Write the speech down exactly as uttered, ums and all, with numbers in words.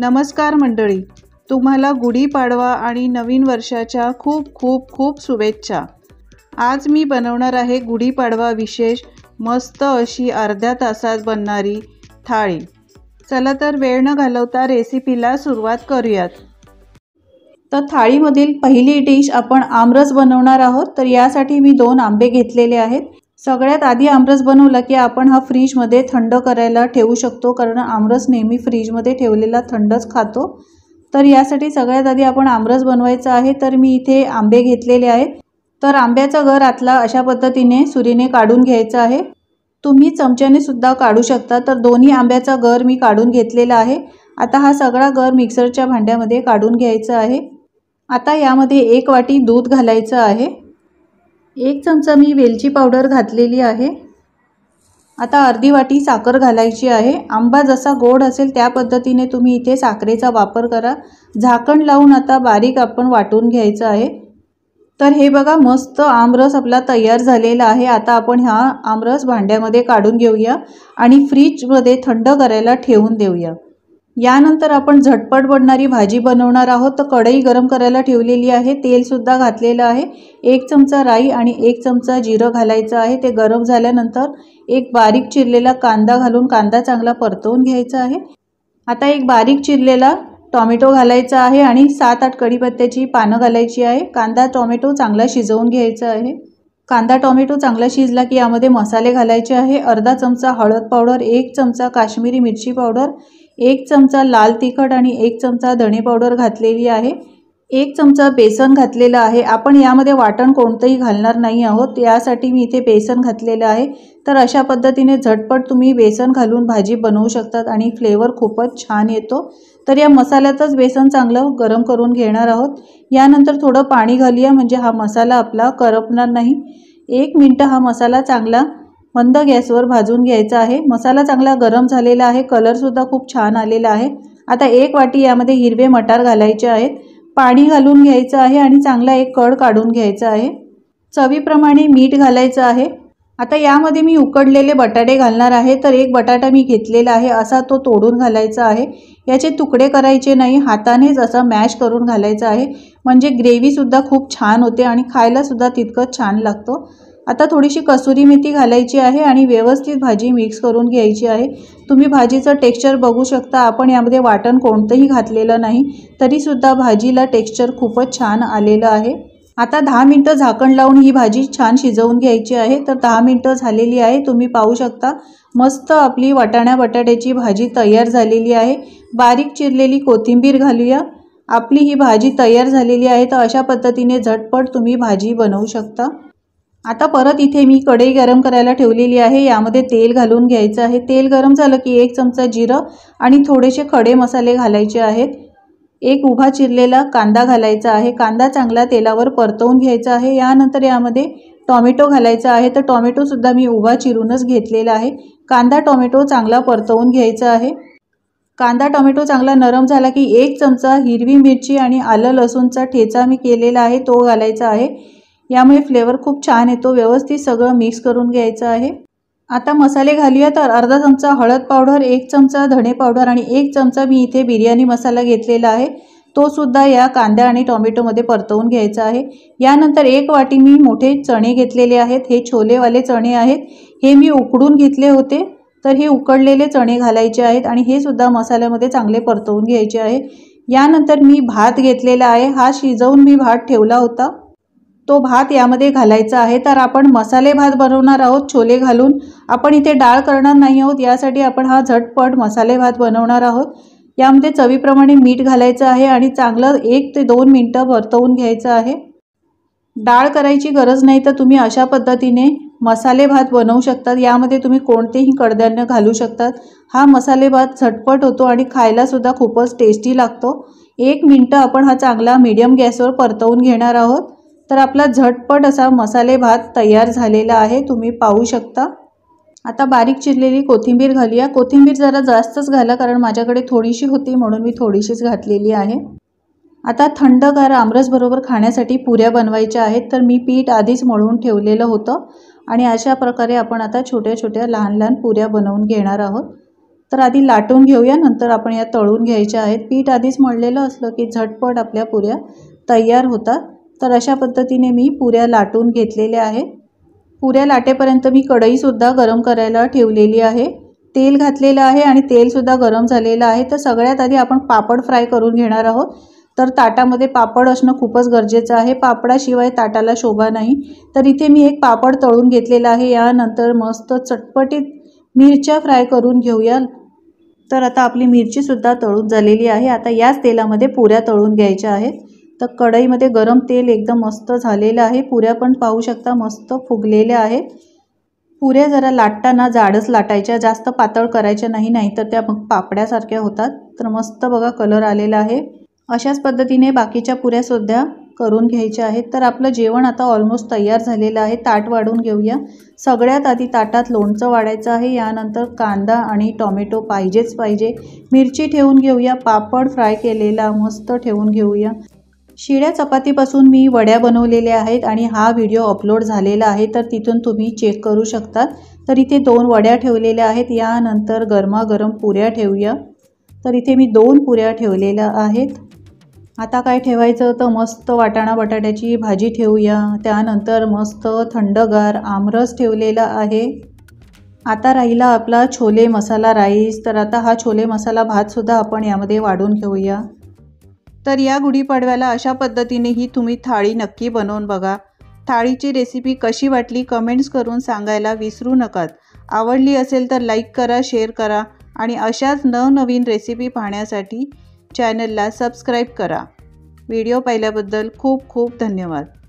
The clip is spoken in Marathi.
नमस्कार मंडळी, तुम्हाला गुढीपाडवा आणि नवीन वर्षाच्या खूप खूप खूप शुभेच्छा। आज मी बनवणार आहे गुढीपाडवा विशेष मस्त अशी अर्ध्या तासात बनणारी थाळी। चला तर वेळ न घालवता रेसिपीला सुरुवात करूयात। तर थाळीमधील पहिली डिश आपण आमरस बनवणार आहोत। तर यासाठी मी दोन आंबे घेतलेले आहेत। सगळ्यात आधी आमरस बनवला की आपण हा फ्रीज मध्ये थंड करायला ठेवू शकतो, कारण आमरस नेहमी फ्रीज मध्ये ठेवलेला थंडच खातो। तर यासाठी सगळ्यात आधी आपण आमरस बनवायचा आहे। तर मी इथे आंबे घेतलेले आहेत। तर आंब्याचा गर आतला अशा पद्धतीने सुरीने काढून घ्यायचा आहे। तुम्ही चमच्याने सुद्धा काढू शकता। तर दोन्ही आंब्याचा गर मी काढून घेतलेला आहे। आता हा सगळा गर मिक्सरच्या भांड्यामध्ये काढून घ्यायचा आहे। आता यामध्ये एक वाटी दूध घालायचं आहे। एक चमचा मी वेलची पावडर घातलेली आहे। आता अर्धी वाटी साखर घालायची आहे। आंबा जसा गोड असेल त्या पद्धतीने तुम्ही इथे साखरेचा वापर करा। झाकण लावून आता बारीक आपण वाटून घ्यायचं आहे। तर हे बघा, मस्त आमरस आपला तयार झालेला आहे। आता आपण हा आमरस भांड्यामध्ये काढून घेऊया आणि फ्रीज मध्ये थंड करायला ठेवून देऊया। यानंतर आपण झटपट बनणारी भाजी बनवणार आहोत। तर कढई गरम करायला ठेवलेली आहे। तेल सुद्धा घातलेलं आहे। एक चमचा राई आणि एक चमचा जिरं घालायचं आहे। ते गरम झाल्यानंतर एक बारीक चिरलेला कांदा घालून कांदा चांगला परतवून घ्यायचा आहे। आता एक बारीक चिरलेला टोमॅटो घालायचा आहे आणि सात आठ कढीपत्त्याची पानं घालायची आहे। कांदा टोमॅटो चांगला शिजवून घ्यायचा आहे। कांदा टोमॅटो चांगला शिजला की यामध्ये मसाले घालायचे आहे। अर्धा चमचा हळद पावडर, एक चमचा काश्मीरी मिरची पावडर, एक चमचा लाल तिखट आणि एक चमचा धणे पावडर घातलेली आहे। एक चमचा बेसन घातलेला आहे। आपण यामध्ये वाटण कोणतेही घालणार नाही आहोत, यासाठी मी इथे बेसन घातलेलं आहे। तर अशा पद्धतीने झटपट तुम्ही बेसन घालून भाजी बनवू शकतात आणि फ्लेवर खूपच छान येतो। तर या मसाल्यातच बेसन चांगलं गरम करून घेणार आहोत। यानंतर थोडं पाणी घालूया, म्हणजे हा मसाला आपला करपणार नाही। एक मिनिट हा मसाला चांगला मंद गॅसवर भाजून घ्यायचा आहे। मसाला चांगला गरम झालेला आहे। कलर सुद्धा खूप छान आलेला आहे। आता एक वाटी यामध्ये हिरवे मटार घालायचे आहेत। पाणी घालून घ्यायचं आहे आणि चांगला एक कड काढून घ्यायचा आहे। चवीप्रमाणे मीठ घालायचं आहे। आता यामध्ये मी उकडलेले बटाटे घालणार आहे। तर एक बटाटा मी घेतलेला आहे, असा तो तोडून घालायचा आहे। याचे तुकडे करायचे नाही, हातानेच असा मॅश करून घालायचा आहे, म्हणजे ग्रेव्ही सुद्धा खूप छान होते आणि खायला सुद्धा तितकंच छान लागतो। आता थोडीशी कसुरी मेथी घालायची आहे आणि व्यवस्थित भाजी मिक्स करून घ्यायची आहे। तुम्ही भाजीचं टेक्स्चर बघू शकता, आपण यामध्ये वाटण कोणतंही घातलेलं नाही, तरी सुद्धा भाजीला टेक्स्चर खूपच छान आलेलं आहे। आता दहा मिनिटं झाकण लावून ही भाजी छान शिजवून घ्यायची आहे। तर दहा मिनिटं झालेली आहे, तुम्ही पाहू शकता मस्त आपली वाटाणा बटाट्याची भाजी तयार झालेली आहे। बारीक चिरलेली कोथिंबीर घालूया। आपली ही भाजी तयार झालेली आहे। तर अशा पद्धतीने झटपट तुम्ही भाजी बनवू शकता। आता परत इथे मी कढई गरम करायला ठेवलेली आहे। यामध्ये तेल घालून घ्यायचं आहे। तेल गरम झालं की एक चमचा जिरं आणि थोडेसे खडे मसाले घालायचे आहेत। एक उभा चिरलेला कांदा घालायचा आहे। कांदा चांगला तेलावर परतवून घ्यायचा आहे। यानंतर यामध्ये टोमॅटो घालायचा आहे। तर टोमॅटो सुद्धा मी उभा चिरूनच घेतलेला आहे। कांदा टोमॅटो चांगला परतवून घ्यायचा आहे। कांदा टोमॅटो चांगला नरम झाला की एक चमचा हिरवी मिरची आणि आलं लसूणचा ठेचा मी केलेला आहे, तो घालायचा आहे। यामुळे फ्लेवर खूप छान येतो। व्यवस्थित सगळं मिक्स करून घ्यायचं आहे। आता मसाले घालूया। तर अर्धा चमचा हळद पावडर, एक चमचा धणे पावडर आणि एक चमचा मी इथे बिर्याणी मसाला घेतलेला आहे, तो सुद्धा या कांदा आणि टोमॅटोमध्ये परतवून घ्यायचा आहे। यानंतर एक वाटी मी मोठे चणे घेतलेले आहेत। हे छोलेवाले चणे आहेत, हे मी उकडून घेतले होते। तर हे उकडलेले चणे घालायचे आहेत आणि हे सुद्धा मसाल्यामध्ये चांगले परतवून घ्यायचे आहे। यानंतर मी भात घेतलेला आहे, हा शिजवून मी भात ठेवला होता, तो भात यामध्ये घालायचा आहे। तर आपण मसाले भात बनवणार आहोत छोले घालून, आपण इथे डाळ करणार नाही आहोत, यासाठी आपण हा झटपट मसाले भात बनवणार आहोत। यामध्ये चवीप्रमाणे मीठ घालायचं आहे आणि चांगलं एक ते दोन मिनिटं परतवून घ्यायचं आहे। डाळ करायची गरज नाही, तर तुम्ही अशा पद्धतीने मसाले भात बनवू शकतात। यामध्ये तुम्ही कोणतेही कडधान्य घालू शकतात। हा मसाले भात झटपट होतो आणि खायला सुद्धा खूपच टेस्टी लागतो। एक मिनिटं आपण हा चांगला मीडियम गॅसवर परतवून घेणार आहोत। तर आपला झटपट असा मसाले भात तयार झालेला आहे, तुम्ही पाहू शकता। आता बारीक चिरलेली कोथिंबीर घालूया। कोथिंबीर जरा जास्तच घाला, कारण माझ्याकडे थोडीशी होती म्हणून मी थोडीशीच घातलेली आहे। आता थंडगार आमरस बरोबर खाण्यासाठी पुऱ्या बनवायच्या आहेत। तर मी पीठ आधीच मळून ठेवलेलं होतं आणि अशा प्रकारे आपण आता छोट्या छोट्या लहान लहान पुऱ्या बनवून घेणार आहोत। तर आधी लाटून घेऊया, नंतर आपण या तळून घ्यायच्या आहेत। पीठ आधीच मळलेलं असलं की झटपट आपल्या पुऱ्या तयार होतात। तर अशा पद्धतीने मी पुऱ्या लाटून घेतलेल्या आहेत। पुऱ्या लाटेपर्यंत मी कढईसुद्धा गरम करायला ठेवलेली आहे। तेल घातलेलं आहे आणि तेलसुद्धा गरम झालेलं आहे। तर सगळ्यात आधी आपण पापड फ्राय करून घेणार आहोत। तर ताटामध्ये पापड असणं खूपच गरजेचं आहे, पापडाशिवाय ताटाला शोभा नाही। तर इथे मी एक पापड तळून घेतलेला आहे। यानंतर मस्त चटपटीत मिरच्या फ्राय करून घेऊया। तर आता आपली मिरचीसुद्धा तळून झालेली आहे। आता याच तेलामध्ये पुऱ्या तळून घ्यायच्या आहेत। तर कढईमध्ये गरम तेल एकदम मस्त झालेलं आहे। पुऱ्या पण पाहू शकता मस्त फुगलेल्या आहेत। पुऱ्या जरा लाटताना जाडच लाटायच्या, जास्त पातळ करायच्या नाही, नाहीतर त्या मग पापड्यासारख्या होतात। तर मस्त बघा कलर आलेला आहे। अशाच पद्धतीने बाकीच्या पुऱ्या सुद्धा करून घ्यायच्या आहेत। तर आपलं जेवण आता ऑलमोस्ट तयार झालेलं आहे। ताट वाढून घेऊया। सगळ्यात आधी ताटात लोणचं वाढायचं आहे, यानंतर कांदा आणि टोमॅटो पाहिजेच पाहिजे, मिरची ठेवून घेऊया, पापड फ्राय केलेला मस्त ठेवून घेऊया। शिळ्या चपातीपासून मी वड्या बनवलेल्या आहेत आणि हा व्हिडिओ अपलोड झालेला आहे, तर तिथून तुम्ही चेक करू शकता। तर इथे दोन वड्या ठेवलेल्या आहेत। यानंतर गरमागरम पुऱ्या ठेवूया। तर इथे मी दोन पुऱ्या ठेवलेल्या आहेत। आता काय ठेवायचं, तर मस्त वाटाणा बटाट्याची भाजी ठेवूया। त्यानंतर मस्त थंडगार आमरस ठेवलेला आहे। आता राहिला आपला छोले मसाला राईस। तर आता हा छोले मसाला भातसुद्धा आपण यामध्ये वाढून घेऊया। तर या गुढीपाडव्याला अशा पद्धतीने ही तुम्ही थाळी नक्की बनवून बघा। थाळीची रेसिपी कशी वाटली कमेंट्स करून सांगायला विसरू नका। आवडली असेल तर लाईक करा, शेअर करा आणि अशाच नवनवीन रेसिपी पाहण्यासाठी चॅनलला सबस्क्राईब करा। व्हिडिओ पाहिल्याबद्दल खूप खूप धन्यवाद।